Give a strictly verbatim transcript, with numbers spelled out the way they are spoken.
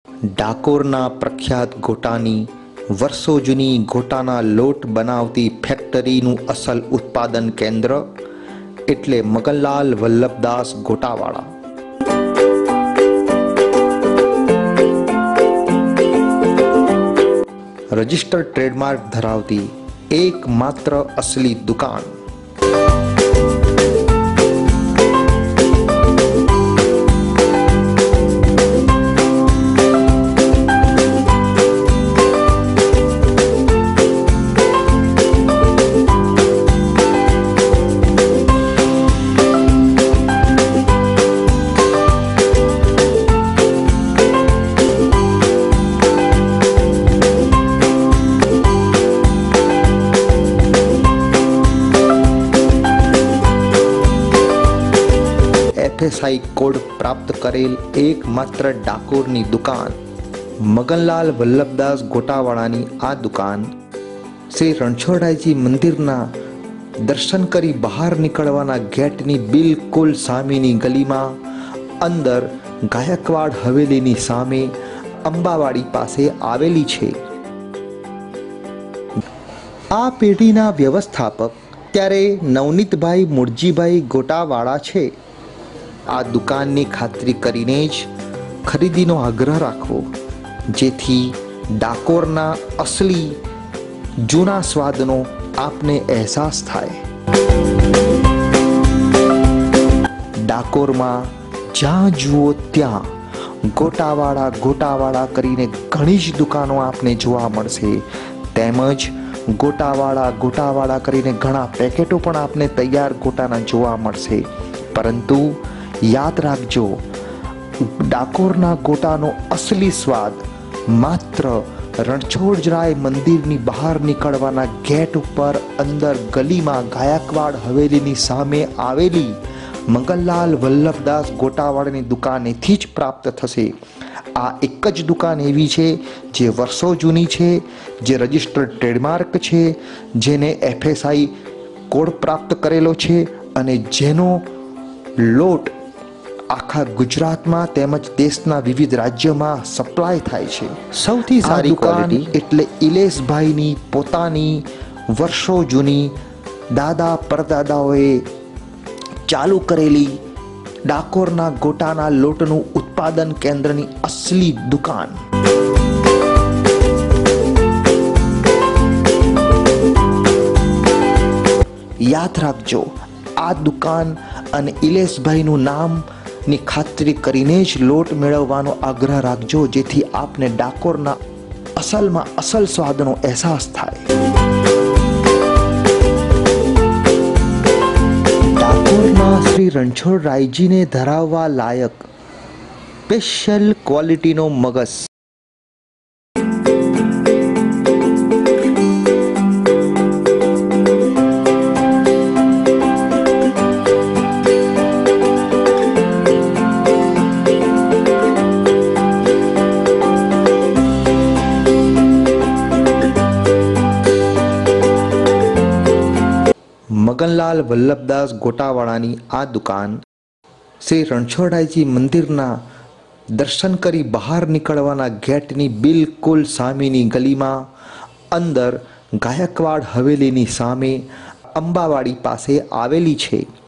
ડાકોરના પ્રખ્યાત ગોટાની વર્ષો જૂની ગોટાના લોટ બનાવતી ફેક્ટરીનું અસલ ઉત્પાદન કેન્દ્ર એટલે મગનલાલ વલ્લભદાસ ગોટાવાળા. રજિસ્ટર્ડ ટ્રેડમાર્ક ધરાવતી એકમાત્ર અસલી દુકાન. એફએસઆઈ કોડ પ્રાપ્ત કરેલ એકમાત્ર ડાકોરની દુકાન મગનલાલ વલ્લભદાસ ગોટાવાળાની આ દુકાન શ્રી રણછોડરાયજી મંદિરના દર્શન કરી બહાર નીકળવાના ગેટની બિલકુલ સામેની ગલીમાં અંદર ગાયકવાડ હવેલીની સામે અંબાવાડી પાસે આવેલી છે. આ પેઢીના વ્યવસ્થાપક ત્યારે નવનીતભાઈ મૂળજીભાઈ ગોટાવાળા છે. આ દુકાનની ખાતરી કરીને જ ખરીદીનો આગ્રહ રાખવો, જેથી ડાકોરના અસલી જૂના સ્વાદનો આપને અહેસાસ થાય. ડાકોરમાં જ્યાં જુઓ ત્યાં ગોટાવાળા ગોટાવાળા કરીને ઘણી જ દુકાનો આપને જોવા મળશે. તેમજ ગોટાવાળા ગોટાવાળા કરીને ઘણા પેકેટો પણ આપને તૈયાર ગોટાના જોવા મળશે. પરંતુ યાદ રાખજો, ડાકોરના ગોટાનો અસલી સ્વાદ માત્ર રણછોડરાય મંદિરની બહાર નીકળવાના ગેટ ઉપર અંદર ગલીમાં ગાયકવાડ હવેલીની સામે આવેલી મગનલાલ વલ્લભદાસ ગોટાવાળાની દુકાનેથી જ પ્રાપ્ત થશે. આ એક જ દુકાન એવી છે જે વર્ષો જૂની છે, જે રજિસ્ટર્ડ ટ્રેડમાર્ક છે, જેને એફએસઆઈ કોડ પ્રાપ્ત કરેલો છે અને જેનો લોટ આખા ગુજરાતમાં તેમજ દેશના વિવિધ રાજ્યોમાં સપ્લાય થાય છે. સૌથી સારી ક્વોલિટી એટલે ઇલેશભાઈની પોતાની વર્ષો જૂની દાદા પરદાદાઓએ ચાલુ કરેલી ડાકોરના ગોટાના લોટનું ઉત્પાદન કેન્દ્રની અસલી દુકાન. યાદ રાખજો, આ દુકાન અને ઇલેશભાઈનું નામ ની ખાતરી કરીને જ લોટ મેળવવાનો આગ્રહ રાખજો, જેથી આપને ડાકોરના અસલમાં અસલ સ્વાદનો અહેસાસ થાય. ડાકોરના શ્રી રણછોડરાયજીને ધરાવવા લાયક સ્પેશિયલ ક્વોલિટીનો મગસ. મગનલાલ વલ્લભદાસ ગોટાવાળાની આ દુકાન શ્રી રણછોડરાયજી મંદિરના દર્શન કરી બહાર નીકળવાના ગેટની બિલકુલ સામેની ગલીમાં અંદર ગાયકવાડ હવેલીની સામે અંબાવાડી પાસે આવેલી છે.